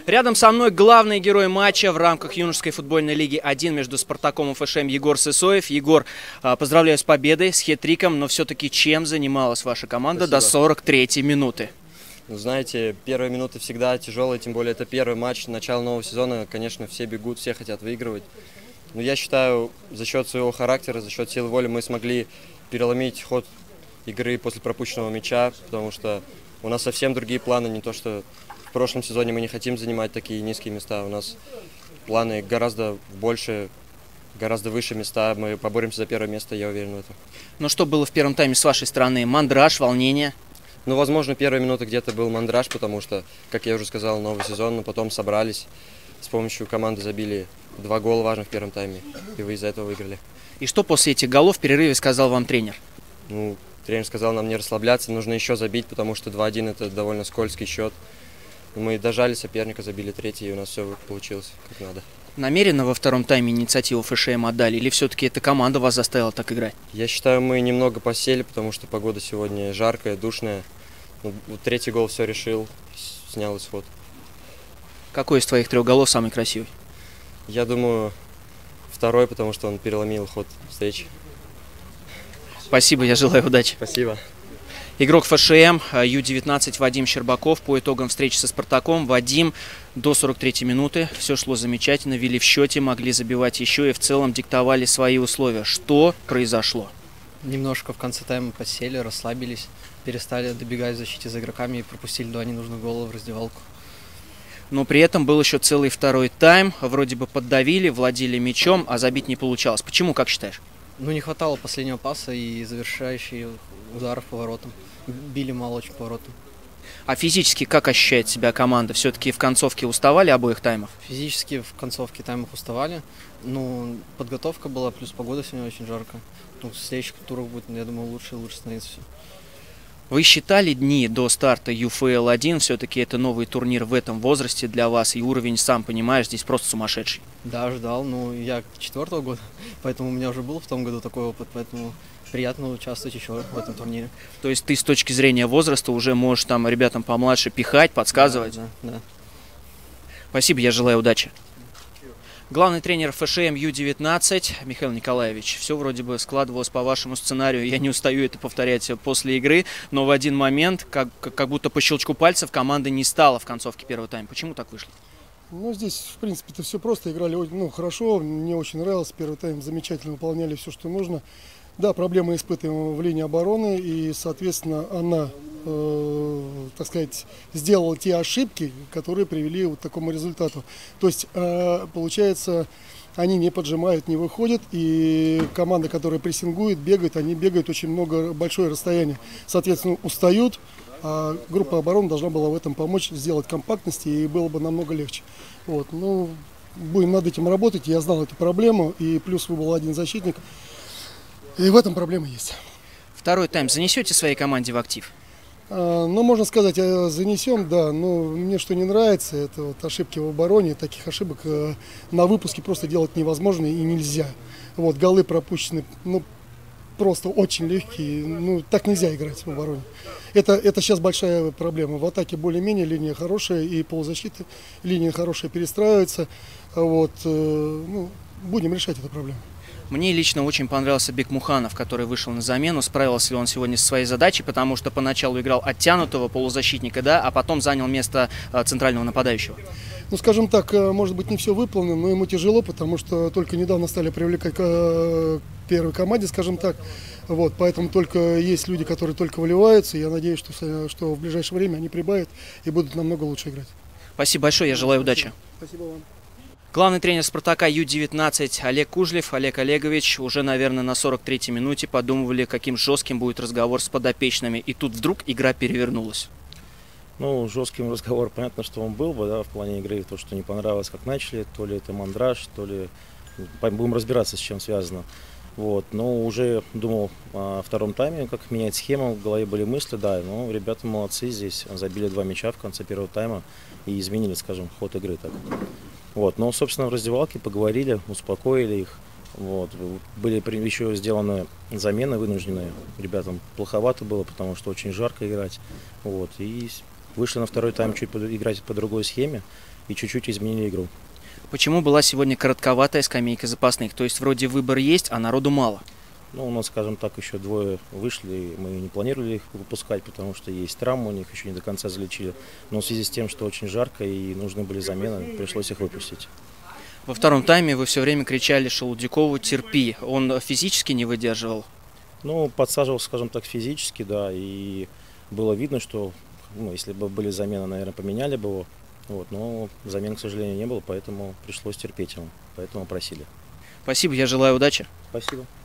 Рядом со мной главный герой матча в рамках юношеской футбольной лиги 1 между Спартаком и ФШМ Егор Сысоев. Егор, поздравляю с победой, с хет-триком, но все-таки чем занималась ваша команда до 43-й минуты? Ну, знаете, первые минуты всегда тяжелые, тем более это первый матч, начало нового сезона. Конечно, все бегут, все хотят выигрывать. Но я считаю, за счет своего характера, за счет силы воли мы смогли переломить ход игры после пропущенного мяча, потому что у нас совсем другие планы, не то что в прошлом сезоне мы не хотим занимать такие низкие места, у нас планы гораздо больше, гораздо выше места, мы поборемся за первое место, я уверен в этом. Но что было в первом тайме с вашей стороны? Мандраж, волнение? Ну, возможно, первые минуты где-то был мандраж, потому что, как я уже сказал, новый сезон, но потом собрались, с помощью команды забили 2 гола важных в первом тайме, и вы из-за этого выиграли. И что после этих голов в перерыве сказал вам тренер? Ну, тренер сказал нам не расслабляться, нужно еще забить, потому что 2-1 это довольно скользкий счет. Мы дожали соперника, забили третий, и у нас все получилось как надо. Намеренно во втором тайме инициативу ФШМ отдали, или все-таки эта команда вас заставила так играть? Я считаю, мы немного посели, потому что погода сегодня жаркая, душная. Ну, третий гол все решил, снял исход. Какой из твоих 3 голов самый красивый? Я думаю, второй, потому что он переломил ход встречи. Спасибо, я желаю удачи. Спасибо. Игрок ФШМ Ю-19 Вадим Щербаков по итогам встречи со Спартаком. Вадим, до 43-й минуты все шло замечательно, вели в счете, могли забивать еще и в целом диктовали свои условия. Что произошло? Немножко в конце тайма подсели, расслабились, перестали добегать в защите за игроками и пропустили 2 ненужных гола в раздевалку. Но при этом был еще целый второй тайм. Вроде бы поддавили, владели мячом, а забить не получалось. Почему, как считаешь? Ну, не хватало последнего паса и завершающих ударов по воротам. Били мало очень по воротам. А физически как ощущает себя команда? Все-таки в концовке уставали обоих таймов? Физически в концовке таймов уставали. Ну, подготовка была, плюс погода сегодня очень жарко. Ну, в следующих турах будет, я думаю, лучше и лучше становится все. Вы считали дни до старта ЮФЛ-1? Все-таки это новый турнир в этом возрасте для вас, и уровень, сам понимаешь, здесь просто сумасшедший. Да, ждал. Ну, я 4-го года, поэтому у меня уже был в том году такой опыт, поэтому приятно участвовать еще в этом турнире. То есть ты с точки зрения возраста уже можешь там ребятам помладше пихать, подсказывать? Да. Спасибо, я желаю удачи. Главный тренер ФШМ Ю-19 Михаил Николаевич. Все вроде бы складывалось по вашему сценарию. Я не устаю это повторять после игры. Но в один момент, как будто по щелчку пальцев, команда не стала в концовке первого тайма. Почему так вышло? Ну, здесь, в принципе-то, все просто. Играли хорошо. Мне очень нравилось. Первый тайм замечательно выполняли все, что нужно. Да, проблемы испытываем в линии обороны. И, соответственно, она, так сказать, сделала те ошибки, которые привели вот к такому результату. То есть, получается, они не поджимают, не выходят. И команда, которая прессингует, бегает, они бегают очень большое расстояние. Соответственно, устают. А группа обороны должна была в этом помочь, сделать компактности, и было бы намного легче. Вот. Ну, будем над этим работать. Я знал эту проблему, и плюс выбыл один защитник. И в этом проблема есть. Второй тайм занесете своей команде в актив? Ну, можно сказать, занесем, да. Но мне что не нравится, это вот ошибки в обороне. Таких ошибок на выпуске просто делать невозможно и нельзя. Вот, голы пропущены, ну, просто очень легкие. Ну, так нельзя играть в обороне. Это сейчас большая проблема. В атаке более-менее линия хорошая, и полузащиты линия хорошая перестраивается. Вот, ну, будем решать эту проблему. Мне лично очень понравился Бекмуханов, который вышел на замену. Справился ли он сегодня со своей задачей, потому что поначалу играл оттянутого полузащитника, да, а потом занял место центрального нападающего. Ну, скажем так, может быть, не все выполнено, но ему тяжело, потому что только недавно стали привлекать к первой команде, скажем так. Вот, поэтому только есть люди, которые только выливаются. Я надеюсь, что в ближайшее время они прибавят и будут намного лучше играть. Спасибо большое, я желаю удачи. Спасибо вам. Главный тренер Спартака Ю-19 Олег Кужлев. Олег Олегович, уже, наверное, на 43-й минуте подумывали, каким жестким будет разговор с подопечными. И тут вдруг игра перевернулась. Ну, жестким разговор, понятно, что он был бы, да, в плане игры. То, что не понравилось, как начали, то ли это мандраж, то ли... Будем разбираться, с чем связано. Вот. Но уже думал о втором тайме, как менять схему, в голове были мысли, да. Но ребята молодцы здесь, забили 2 мяча в конце первого тайма и изменили, скажем, ход игры так. Вот, но, собственно, в раздевалке поговорили, успокоили их. Вот. Были еще сделаны замены вынужденные. Ребятам плоховато было, потому что очень жарко играть. Вот. И вышли на второй тайм чуть играть по другой схеме. и чуть-чуть изменили игру. Почему была сегодня коротковатая скамейка запасных? То есть вроде выбор есть, а народу мало. Ну, у нас, скажем так, еще двое вышли, и мы не планировали их выпускать, потому что есть травмы, у них еще не до конца залечили. Но в связи с тем, что очень жарко и нужны были замены, пришлось их выпустить. Во втором тайме вы все время кричали Шелудякову «терпи». Он физически не выдерживал? Ну, подсаживался, скажем так, физически, да, и было видно, что, ну, если бы были замены, наверное, поменяли бы его. Вот, но замен, к сожалению, не было, поэтому пришлось терпеть ему, поэтому просили. Спасибо, я желаю удачи. Спасибо.